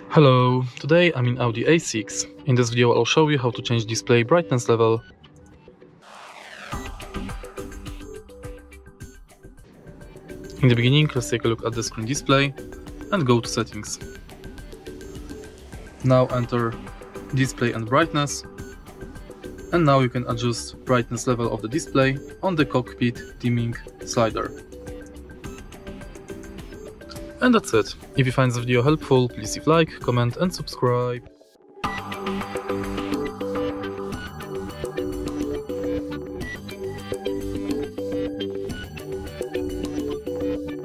Hello, today I'm in Audi A6. In this video I'll show you how to change display brightness level. In the beginning, let's take a look at the screen display and go to settings. Now enter display and brightness, and now you can adjust brightness level of the display on the cockpit dimming slider. And that's it. If you find this video helpful, please leave a like, comment and subscribe.